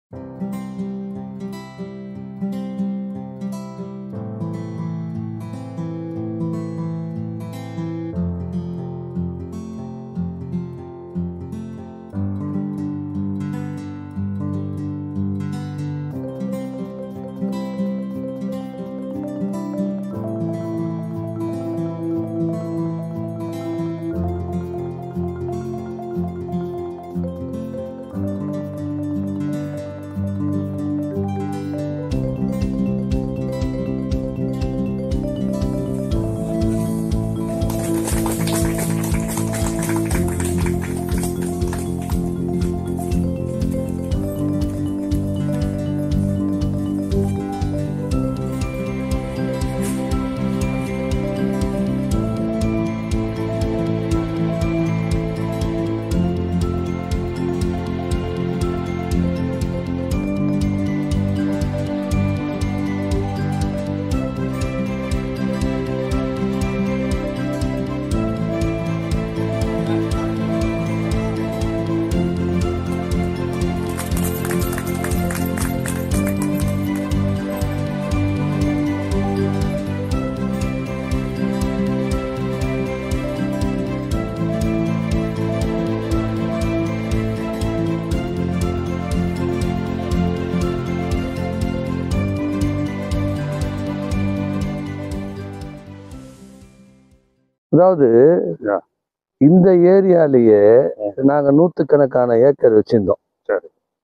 அதாவது இந்த ஏரியாலேயே நாங்கள் நூற்றுக்கணக்கான ஏக்கர் வச்சுருந்தோம். சரி.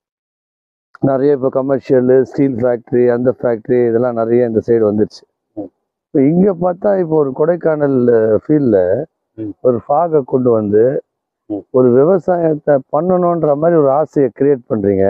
நிறைய இப்போ கமர்ஷியலு, ஸ்டீல் ஃபேக்ட்ரி, அந்த ஃபேக்ட்ரி இதெல்லாம் நிறைய இந்த சைடு வந்துடுச்சு. இப்போ இங்கே பார்த்தா இப்போ ஒரு கொடைக்கானல் ஃபீல்டில் ஒரு ஃபாகை கொண்டு வந்து ஒரு விவசாயத்தை பண்ணணுன்ற மாதிரி ஒரு ஆசையை கிரியேட் பண்ணுறீங்க.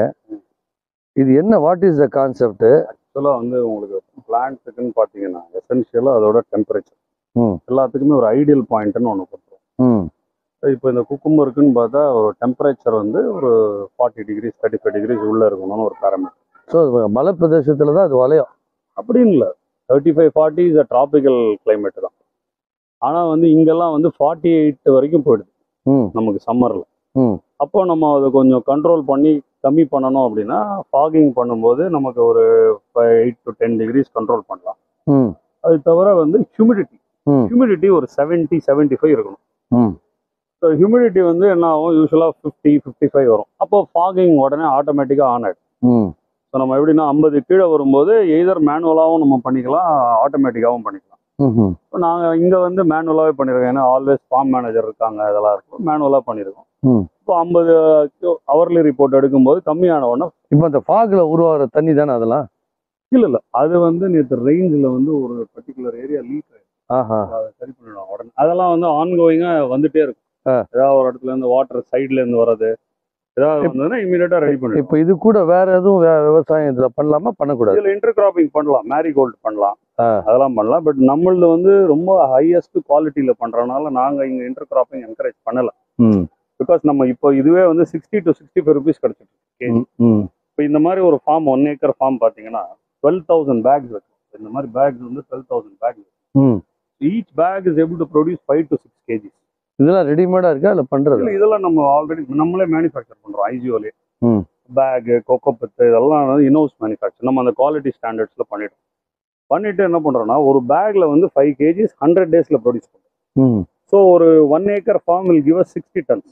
இது என்ன, வாட் இஸ் த கான்செப்ட்? ஆக்சுவலாக வந்து உங்களுக்கு பிளான்ட்டுக்குன்னு பார்த்தீங்கன்னா எசென்ஷியலாக அதோட டெம்பரேச்சர் எல்லாத்துக்குமே ஒரு ஐடியல் பாயிண்ட்னு ஒன்று கொடுத்துரும். இப்போ இந்த குக்கும்பருக்குன்னு பார்த்தா ஒரு டெம்பரேச்சர் வந்து ஒரு 40 டிகிரிஸ் 35 டிகிரிஸ் உள்ளே இருக்கணும்னு ஒரு பேராமீட்டர். ஸோ மலை பிரதேசத்தில் தான் அது வளையும் அப்படின்னு இல்லை. 35-40 இஸ் அ டிராபிக்கல் கிளைமேட் தான். ஆனால் வந்து இங்கெல்லாம் வந்து 48 வரைக்கும் போயிடுது நமக்கு சம்மரில். அப்போ நம்ம அதை கொஞ்சம் கண்ட்ரோல் பண்ணி கம்மி பண்ணணும் அப்படின்னா ஃபாகிங் பண்ணும்போது நமக்கு ஒரு 8 to 10 டிகிரிஸ் கண்ட்ரோல் பண்ணலாம். அது தவிர வந்து ஹியூமிடிட்டி ஒரு 70-75 இருக்கணும். ஸோ ஹியூமிடிட்டி வந்து என்ன ஆகும், யூஸ்வலாக 50-55 வரும். அப்போ ஃபாகிங் உடனே ஆட்டோமேட்டிக்காக ஆன் ஆகிடும். ஸோ நம்ம எப்படின்னா 50 கீழே வரும்போது எய்தர் மேனுவலாகவும் நம்ம பண்ணிக்கலாம், ஆட்டோமேட்டிக்காகவும் பண்ணிக்கலாம். இப்போ நாங்கள் இங்கே வந்து மேனுவலாகவே பண்ணியிருக்கோம். ஏன்னா ஆல்வேஸ் ஃபார்ம் மேனேஜர் இருக்காங்க, இதெல்லாம் இருக்கும், மேனுவலாக பண்ணியிருக்கோம். இப்போ 50 ஹவர்லி ரிப்போர்ட் எடுக்கும்போது கம்மியான உடனே இப்போ அந்த ஃபாகில் உருவாகிற தண்ணி தானே அதெல்லாம்? இல்லை அது வந்து நேற்று ரெயின்ஸில் வந்து ஒரு பர்டிகுலர் ஏரியா லீக் ஆகிடும். அதை சரி பண்ணிவிடும் உடனே. அதெல்லாம் வந்து ஆன்கோயிங்காக வந்துட்டே இருக்கும். ஏதாவது ஒரு இடத்துல இருந்து வாட்டர் சைட்ல இருந்து வர்றது ஏதாவது வந்ததுன்னா இமீடியட்டா ரெடி பண்ணிடும். இப்போ இது கூட வேற எதுவும் விவசாயம் இதில் பண்ணலாமா, பண்ணக்கூடாது? இதில் இன்டர் கிராப்பிங் பண்ணலாம், மேரிகோல்டு பண்ணலாம், அதெல்லாம் பண்ணலாம். பட் நம்மளது வந்து ரொம்ப ஹையஸ்ட் குவாலிட்டியில் பண்ணுறதுனால நாங்கள் இங்கே இன்டர் கிராப்பிங் என்கரேஜ் பண்ணலை. பிகாஸ் நம்ம இப்போ இதுவே வந்து 60 to 65 ருபீஸ் கிடச்சிட்டு. இப்போ இந்த மாதிரி ஒரு ஃபார்ம் 1 acre ஃபார்ம் பார்த்தீங்கன்னா 12,000 பேக்ஸ் இருக்கு. இந்த மாதிரி பேக்ஸ் வந்து 12,000 packs. Each pack is able to produce 5 to 6 kg. இதெல்லாம் ரெடிமேடா இருக்கா இல்லை பண்றது? இல்லை, இதெல்லாம் நம்ம ஆல்ரெடி நம்மளே மேனுஃபேக்சர் பண்ணுறோம். ஐஜிஓலே பேகு, கொக்கோபித்து இதெல்லாம் வந்து இன்ஹவுஸ் மேனுஃபேக்சர். நம்ம அந்த குவாலிட்டி ஸ்டாண்டர்ட்ஸில் பண்ணிட்டு என்ன பண்ணுறோன்னா ஒரு பேக்கில் வந்து 5 kg 100 daysல ப்ரொடியூஸ் பண்ணுறோம். ஸோ ஒரு 1 acre farm will give 60 tons.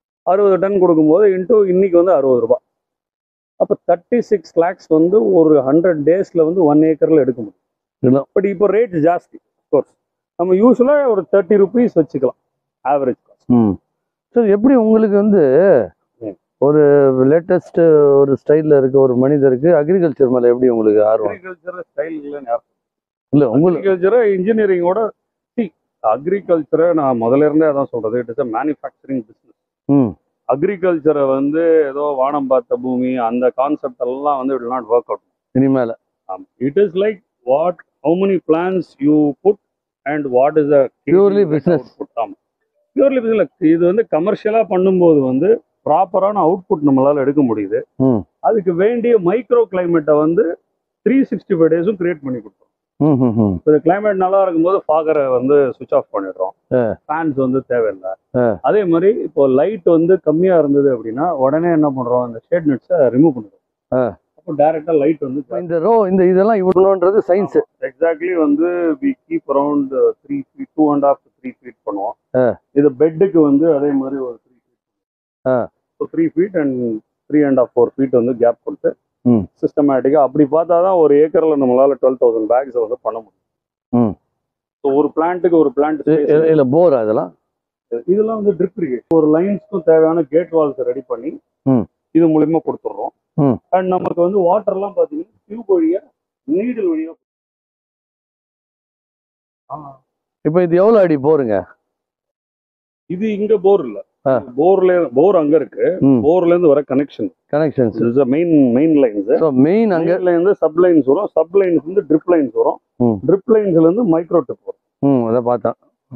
60 ton கொடுக்கும்போது இன்னைக்கு வந்து 60 ரூபாய். அப்போ 36 lakhs வந்து ஒரு 100 daysல வந்து 1 acreல எடுக்க முடியும். பட் இப்போ ரேட் ஜாஸ்தி. அஃப்கோர்ஸ் நம்ம யூஸ்வலாக ஒரு 30 rupees வச்சுக்கலாம் ஆவரேஜ் காஸ்ட். ஸோ எப்படி உங்களுக்கு வந்து ஒரு லேட்டஸ்ட் ஒரு ஸ்டைலில் இருக்க ஒரு மனிதருக்கு அக்ரிகல்ச்சர் மேலே எப்படி உங்களுக்கு ஆர்வம்? அக்ரிகல்ச்சர் ஸ்டைல் இல்லைன்னு இல்லை, உங்களுக்கு அக்ரிகல்ச்சரை இன்ஜினியரிங்கோட அக்ரிகல்ச்சரை நான் முதல்ல இருந்தே அதான் சொல்றது, it is a manufacturing business. அக்ரிகல்ச்சரை வந்து ஏதோ வானம் பார்த்த பூமி அந்த கான்செப்ட் எல்லாம் வந்து it will not work out இனிமேல. It is like what how many plants you put and what is the purely business. Purely business. இது வந்து கமர்ஷியலா பண்ணும்போது வந்து ப்ராப்பரான அவுட்புட் நம்மளால எடுக்க முடியுது. அதுக்கு வேண்டிய மைக்ரோ கிளைமேட்டை வந்து 365 days கிரியேட் பண்ணி கொடுத்தோம். கிளைமேட் நல்லா இருக்கும்போது ஃபாகரை வந்து சுவிட்ச் ஆஃப் பண்ணிடுறோம், ஃபேன்ஸ் வந்து தேவையில்லை. அதே மாதிரி இப்போ லைட் வந்து கம்மியா இருந்தது அப்படின்னா உடனே என்ன பண்றோம், அந்த ஷேட் நெட்ஸை ரிமூவ் பண்ணிடுறோம். அப்போ டைரக்டா லைட் வந்து இந்த இதெல்லாம் இவ்வளோன்றது சயின்ஸ். எக்ஸாக்ட்லி வந்து we keep around 3 feet 2.5 to 3 feet பண்ணுவோம். இது பெட்டுக்கு வந்து அதே மாதிரி ஒரு 3 feet. So 3 feet and 3.5 4 feet வந்து கேப் கொடுத்து சிஸ்டமேட்டிக்கா அப்படி பார்த்தா தான் ஒரு ஏக்கர்ல நம்மளால 12,000 பேக்ஸ் வந்து பண்ண முடியும். ஸோ ஒரு பிளான்ட்டுக்கு ஒரு பிளான்ட் இல்ல போர் அதெல்லாம் இதெல்லாம் வந்து ட்ரிப் இரிகேஷன். ஒரு லைன்ஸ்க்கும் தேவையான கேட் வால்ஸ் ரெடி பண்ணி இது மூலியமா கொடுத்துட்றோம். அண்ட் நமக்கு வந்து வாட்டர்லாம் பார்த்தீங்கன்னா டியூப் வழியா நீடில் வழியா. இப்போ இது எவ்வளோ அடி போருங்க? இது இங்க போர் இல்ல, போர் அங்க இருக்கு. போர்ல இருந்து வர connections is main lines. So main அங்கல இருந்து சப் லைன்ஸ் வரும், சப் லைன்ஸ் வந்து ட்ரிப் லைன்ஸ் வரும், ட்ரிப் லைன்ஸ்ல இருந்து மைக்ரோ ட்ரிப் வரும். அத பார்த்தா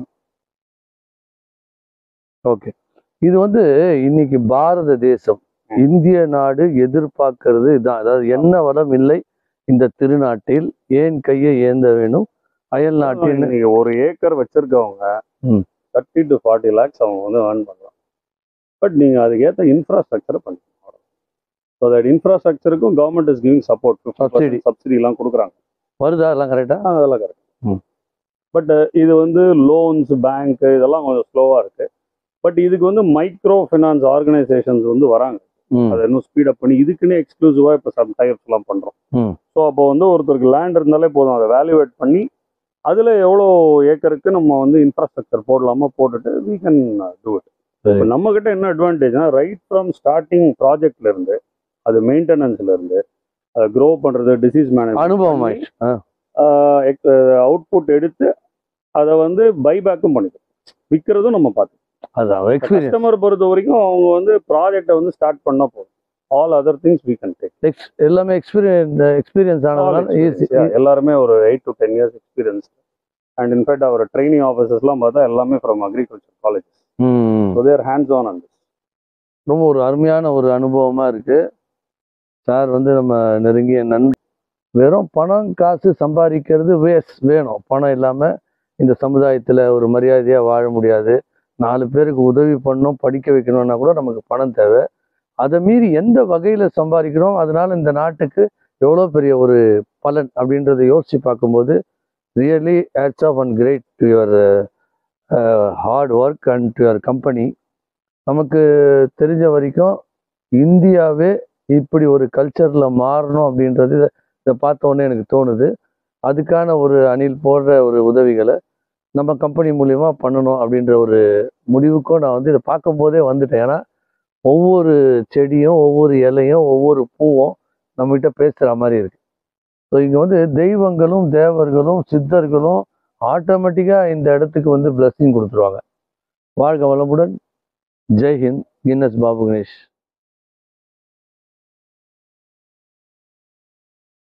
ஓகே. இது வந்து இன்னைக்கு பாரத தேசம் இந்திய நாடு எதிர்பார்க்கிறது இதான். அதாவது என்ன வளம் இல்லை இந்த திருநாட்டில், ஏன் கையை ஏந்த வேணும் அயல் நாட்டில். நீங்க ஒரு ஏக்கர் வச்சிருக்கவங்க 30 to 40 lakhs அவங்க வந்து ஏர்ன் பண்ணலாம். பட் நீங்க அதுக்கேற்ற இன்ஃப்ராஸ்ட்ரக்சரை பண்ணிக்கணும். ஸோ தட் இன்ஃப்ராஸ்ட்ரக்சருக்கும் கவர்மெண்ட் இஸ் கிவிங் சப்போர்ட். சப்சிடிலாம் கொடுக்குறாங்க. வருதா எல்லாம் கரெக்டா? அதெல்லாம் கரெக்ட். பட் இது வந்து லோன்ஸ் பேங்க் இதெல்லாம் கொஞ்சம் ஸ்லோவா இருக்கு. பட் இதுக்கு வந்து மைக்ரோ ஃபினான்ஸ் ஆர்கனைசேஷன்ஸ் வந்து வராங்க. அதை இன்னும் ஸ்பீடப் பண்ணி இதுக்குன்னே எக்ஸ்க்ளூசிவா இப்போ சம் டைப்ஸ் எல்லாம் பண்றோம். ஸோ அப்போ வந்து ஒருத்தருக்கு லேண்ட் இருந்தாலே போதும், அதை வேல்யூவேட் பண்ணி அதுல எவ்வளோ ஏக்கருக்கு நம்ம வந்து இன்ஃப்ராஸ்ட்ரக்சர் போடலாமா போட்டுட்டு we can do it. இப்போ நம்ம கிட்ட என்ன அட்வான்டேஜ்னா ரைட் ஃப்ரம் ஸ்டார்டிங் ப்ராஜெக்ட்ல இருந்து அது மெயின்டெனன்ஸ்ல இருந்து அதை க்ரோ பண்றது, டிசீஸ் மேனேஜ்மெண்ட், அனுபவம், அவுட்புட் எடுத்து அதை வந்து பைபேக்கும் பண்ணிக்கலாம், விற்கிறதும் நம்ம பார்த்து. கஸ்டமர் பொறுத்த வரைக்கும் அவங்க வந்து ப்ராஜெக்டை வந்து ஸ்டார்ட் பண்ணா போதும். All other things we can take. எல்லாமே எக்ஸ்பீரியன்ஸ் ஆனதுனால ஈஸி. எல்லாருமே ஒரு 8 to 10 years experience. And in fact our training ஆஃபீஸர்ஸ்லாம் பார்த்தா எல்லாமே from agriculture college. So their hands on. அந்த ரொம்ப ஒரு அருமையான ஒரு அனுபவமா இருக்கு சார். வந்து நம்ம நெருங்கிய நண்பர். வெறும் பணம் காசு சம்பாதிக்கிறது வேணும். பணம் இல்லாமல் இந்த சமுதாயத்தில் ஒரு மரியாதையாக வாழ முடியாது. 4 பேருக்கு உதவி பண்ணணும், படிக்க வைக்கணும்னா கூட நமக்கு பணம் தேவை. அதை மீறி எந்த வகையில் சம்பாதிக்கிறோம், அதனால இந்த நாட்டுக்கு எவ்வளோ பெரிய ஒரு பலன் அப்படின்றத யோசித்து பார்க்கும்போது really hats off and great to your hard work and to your company. நமக்கு தெரிஞ்ச வரைக்கும் இந்தியாவே இப்படி ஒரு கல்ச்சரில் மாறணும் அப்படின்றது இதை பார்த்தோன்னே எனக்கு தோணுது. அதுக்கான ஒரு அணில் போடுற ஒரு உதவிகளை நம்ம கம்பெனி மூலிமா பண்ணணும் அப்படின்ற ஒரு முடிவுக்கும் நான் வந்து இதை பார்க்கும் போதே வந்துட்டேன். ஏன்னா ஒவ்வொரு செடியும் ஒவ்வொரு இலையும் ஒவ்வொரு பூவும் நம்மகிட்ட பேசுகிற மாதிரி இருக்கு. ஸோ இங்கே வந்து தெய்வங்களும் தேவர்களும் சித்தர்களும் ஆட்டோமேட்டிக்காக இந்த இடத்துக்கு வந்து பிளஸ்ஸிங் கொடுத்துருவாங்க. வாழ்க வளமுடன். ஜெய் ஹிந்த். கின்னஸ் பாபு கணேஷ்.